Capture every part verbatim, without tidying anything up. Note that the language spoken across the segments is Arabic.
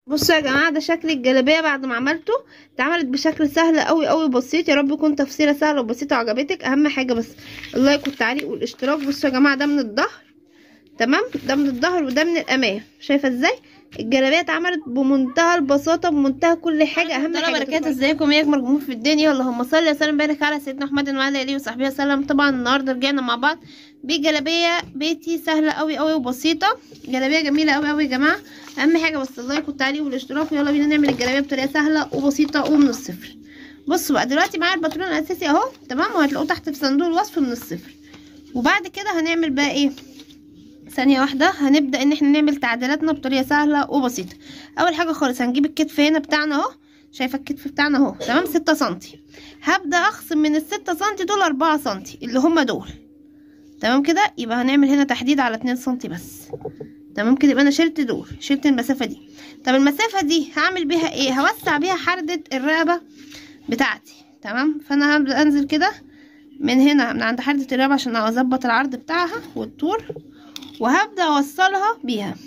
بصوا يا جماعه، ده شكل الجلابيه بعد ما عملته. اتعملت بشكل سهل قوي قوي بسيط. يا رب يكون تفصيله سهله وبسيطه وعجبتك. اهم حاجه بس اللايك والتعليق والاشتراك. بصوا يا جماعه، ده من الظهر، تمام؟ ده من الظهر وده من الامام. شايفه ازاي الجلابيه اتعملت بمنتهى البساطه، بمنتهى كل حاجه. اهم حاجه بركات. ازيكم يا اجمل جمهور في الدنيا؟ اللهم صل وسلم وبارك على سيدنا محمد وعلى اله وصحبه وسلم. طبعا النهارده رجعنا مع بعض بجلابيه بيتي سهله قوي قوي وبسيطه. جلابيه جميله قوي قوي يا جماعه. اهم حاجه بس اللايك والتعليق والاشتراك. يلا بينا نعمل الجلابيه بطريقه سهله وبسيطه ومن الصفر. بصوا بقى، دلوقتي معايا الباترون الاساسي اهو، تمام؟ وهتلاقوه تحت في صندوق الوصف من الصفر. وبعد كده هنعمل بقى ايه؟ ثانيه واحده. هنبدا ان احنا نعمل تعديلاتنا بطريقه سهله وبسيطه. اول حاجه خالص هنجيب الكتف هنا بتاعنا اهو. شايفه الكتف بتاعنا اهو، تمام؟ ستة سنتي. هبدا اخصم من الستة سنتي دول أربعة سنتي اللي هما دول، تمام كده؟ يبقى هنعمل هنا تحديد على اتنين سنتي بس، تمام كده؟ يبقى انا شلت دول، شلت المسافه دي. طب المسافه دي هعمل بيها ايه؟ هوسع بيها حردة الرقبه بتاعتي، تمام؟ فانا هبدا انزل كده من هنا من عند حردة الرقبه عشان اظبط العرض بتاعها والطول، وهبدا اوصلها بيها،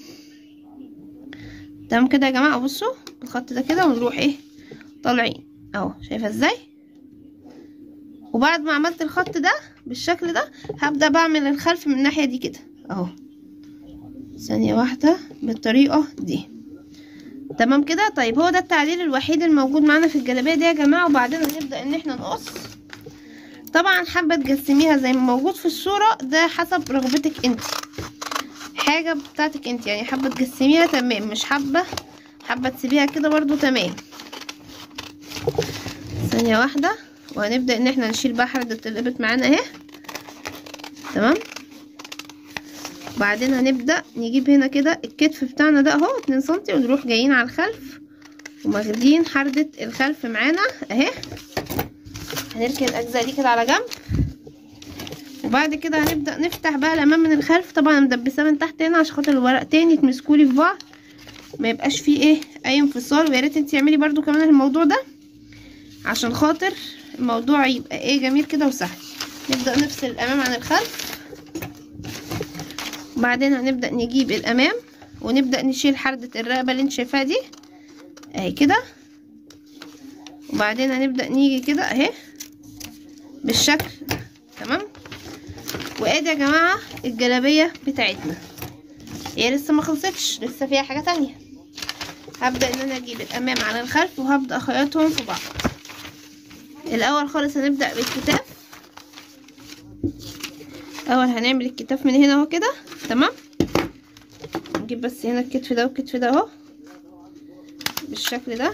تمام كده يا جماعه؟ بصوا الخط ده كده ونروح ايه؟ طالعين اهو. شايفه ازاي؟ وبعد ما عملت الخط ده بالشكل ده هبدا بعمل الخلف من الناحيه دي كده اهو. ثانيه واحده بالطريقه دي، تمام كده؟ طيب هو ده التعديل الوحيد الموجود معانا في الجلابيه دي يا جماعه. وبعدين هنبدا ان احنا نقص. طبعا حابه تجسميها زي ما موجود في الصوره، ده حسب رغبتك انت، حاجه بتاعتك انت. يعني حابه تجسميها تمام، مش حابه حابه تسيبيها كده برضو تمام. ثانيه واحده. وهنبدا ان احنا نشيل بقى حردة الابط معانا اهي، تمام؟ وبعدين هنبدا نجيب هنا كده الكتف بتاعنا ده اهو اتنين سنتي، ونروح جايين على الخلف وماخدين حردة الخلف معانا اهي. هنركن الاجزاء دي كده على جنب. وبعد كده هنبدا نفتح بقى الامام من الخلف. طبعا مدبساه من تحت هنا عشان خاطر الورقتين يتمسكولي في بعض، ما يبقاش فيه ايه اي انفصال. ويا ريت انت تعملي برده كمان الموضوع ده عشان خاطر الموضوع يبقى ايه جميل كده وسهل. نبدا نفصل الامام عن الخلف. وبعدين هنبدا نجيب الامام ونبدا نشيل حردة الرقبه اللي انت شايفاها دي اهي كده. وبعدين هنبدا نيجي كده اهي بالشكل ده، تمام؟ وادي يا جماعه الجلابيه بتاعتنا. هي لسه ما خلصتش، لسه فيها حاجه تانية. هبدا ان انا اجيب الامام على الخلف وهبدا اخيطهم في بعض. الاول خالص هنبدا بالكتاف. اول هنعمل الكتاف من هنا اهو كده، تمام؟ نجيب بس هنا الكتف ده والكتف ده اهو بالشكل ده.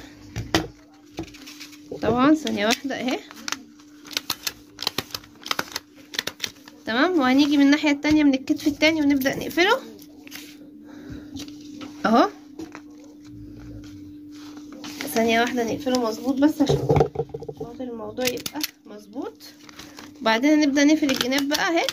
طبعا ثانيه واحده اهي، تمام؟ وهنيجي من الناحيه التانية من الكتف التاني ونبدا نقفله اهو. ثانيه واحده نقفله مظبوط بس عشان خاطر الموضوع يبقى مظبوط. وبعدين هنبدا نقفل الجناب بقى اهي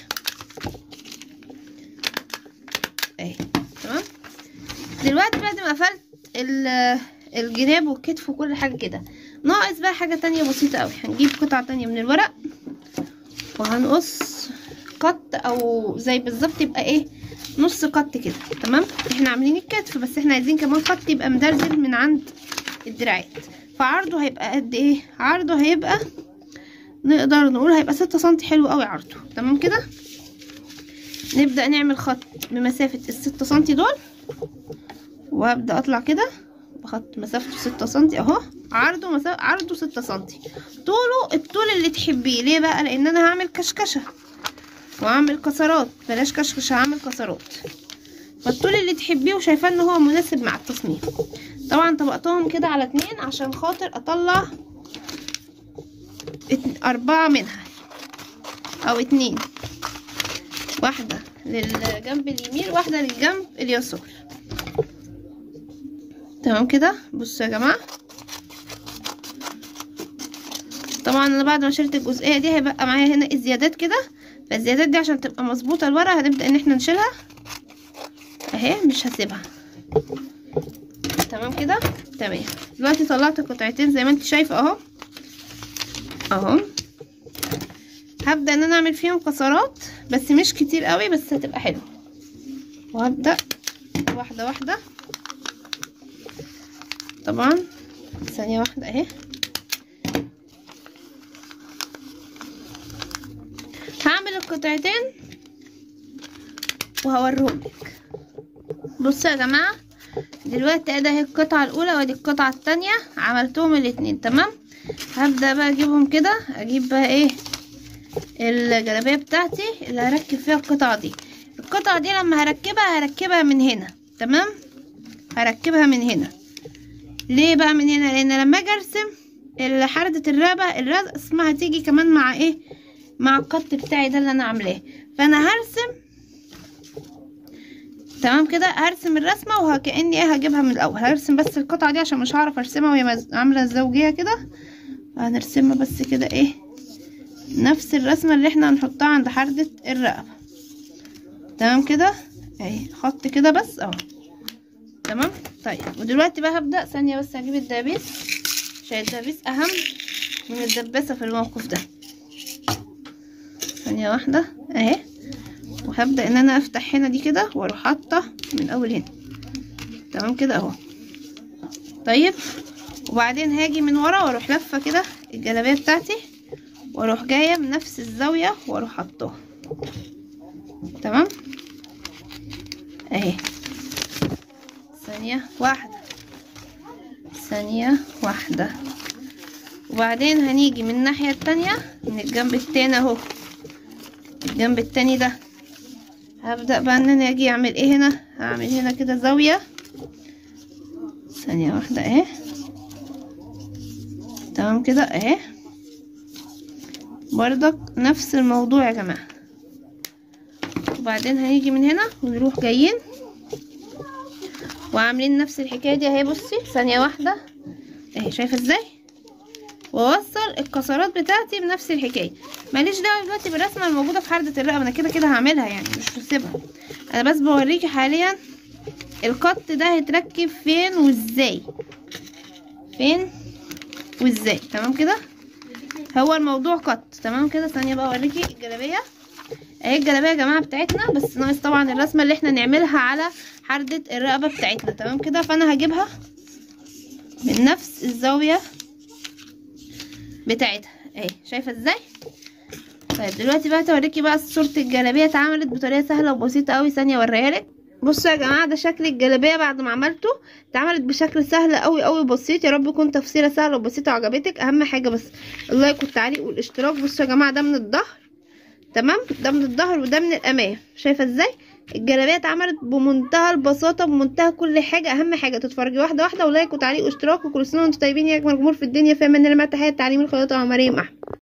اهي، تمام؟ دلوقتي بعد ما قفلت الجناب والكتف وكل حاجه كده، ناقص بقى حاجه تانية بسيطه قوي. هنجيب قطعه تانية من الورق وهنقص قط او زي بالظبط يبقى ايه نص قط كده، تمام؟ احنا عاملين الكتف بس احنا عايزين كمان قط يبقى مدرزل من عند الدراعات. فعرضه هيبقى قد ايه؟ عرضه هيبقى نقدر نقول هيبقى ستة سنتي. حلو قوي عرضه، تمام كده؟ نبدأ نعمل خط بمسافة الستة سنتي دول، وهبدأ اطلع كده بخط مسافته ستة سنتي اهو. عرضه مسافة عرضه ستة سنتي، طوله الطول اللي تحبيه. ليه بقى؟ لان انا هعمل كشكشة وهعمل كسرات. بلاش كشكشة، هعمل كسرات. فالطول اللي تحبيه وشايفاه ان هو مناسب مع التصميم. طبعا طبقتهم كده على اتنين عشان خاطر اطلع اربعة منها او اتنين، واحدة للجنب اليمين واحدة للجنب اليسار، تمام كده؟ بصوا يا جماعة، طبعا انا بعد ما شلت الجزئية دي هيبقى معايا هنا الزيادات كده. فالزيادات دي عشان تبقى مظبوطة الورقة هنبدأ ان احنا نشيلها اهي، مش هسيبها، تمام كده؟ تمام. دلوقتي طلعت قطعتين زي ما انت شايفة اهو اهو. هبدأ ان انا اعمل فيهم كسرات بس مش كتير قوي، بس هتبقى حلوة. وهبدأ واحدة واحدة طبعا. ثانية واحدة اهي. هعمل القطعتين وهوريهولك. بصوا يا جماعة، دلوقتي ادي اهي القطعة الاولى وادي القطعة التانية، عملتهم الاتنين تمام. هبدأ بقى اجيبهم كده، اجيب بقى ايه الجلابية بتاعتي اللي هركب فيها القطعة دي. القطعة دي لما هركبها هركبها من هنا تمام، هركبها من هنا. ليه بقى من هنا؟ لان لما اجي ارسم حردة الرقبة الرزق اسمها تيجي كمان مع ايه، مع القط بتاعي ده اللي انا عاملاه. فانا هرسم تمام كده، هرسم الرسمه وكاني ايه هجيبها من الاول. هرسم بس القطعه دي عشان مش هعرف ارسمها وهي عامله الزوجيه كده. هنرسمها بس كده ايه نفس الرسمه اللي احنا هنحطها عند حردة الرقبه تمام كده اهي، خط كده بس اهو تمام. طيب ودلوقتي بقى هبدا ثانيه بس هجيب الدبابيس عشان الدبابيس اهم من الدباسه في الموقف ده. ثانيه واحده اهي، وهبدأ ان انا افتح هنا دي كده واروح حاطه من اول هنا تمام كده اهو. طيب وبعدين هاجي من ورا واروح لفه كده الجلابيه بتاعتي واروح جايه من نفس الزاويه واروح حاطاها تمام اهي. ثانيه واحده ثانيه واحده. وبعدين هنيجي من الناحيه التانية من الجنب التاني اهو، الجنب التاني ده هبدأ بقى ان انا اجي اعمل ايه هنا، هعمل هنا كده زاوية. ثانية واحدة اهي تمام كده اهي، برضك نفس الموضوع يا جماعة. وبعدين هنيجي من هنا ونروح جايين وعاملين نفس الحكاية دي اهي. بصي ثانية واحدة اهي، شايفة ازاي؟ واوصل الكسرات بتاعتي بنفس الحكايه. ماليش دعوه دلوقتي بالرسمه الموجوده في حردة الرقبه، انا كده كده هعملها يعني مش هسيبها. انا بس بوريكي حاليا القط ده هيتركب فين وازاي، فين وازاي تمام كده. هو الموضوع قط تمام كده. ثانيه بقى اوريكي الجلابيه اهي. الجلابيه يا جماعه بتاعتنا بس ناقص طبعا الرسمه اللي احنا نعملها على حردة الرقبه بتاعتنا تمام كده. فانا هجيبها من نفس الزاويه بتاعتها اهي، شايفه ازاي؟ طيب دلوقتي بقى توريكي بقى صورة الجلابيه اتعملت بطريقه سهله وبسيطه قوي. ثانيه اوريها لك. بصوا يا جماعه، ده شكل الجلابيه بعد ما عملته. اتعملت بشكل سهل قوي قوي بسيط. يا رب يكون تفصيله سهله وبسيطه وعجبتك. اهم حاجه بس اللايك والتعليق والاشتراك. بصوا يا جماعه، ده من الظهر تمام، ده من الظهر وده من الامام. شايفه ازاي الجلابيه اتعملت بمنتهى البساطه بمنتهى كل حاجه. اهم حاجه تتفرجي واحده واحده، ولايك وتعليق واشتراك. وكل سنه وانتم طيبين يا اجمل جمهور في الدنيا. في امان الله. مع تحيه تعليم الخياطه ومريم احمد.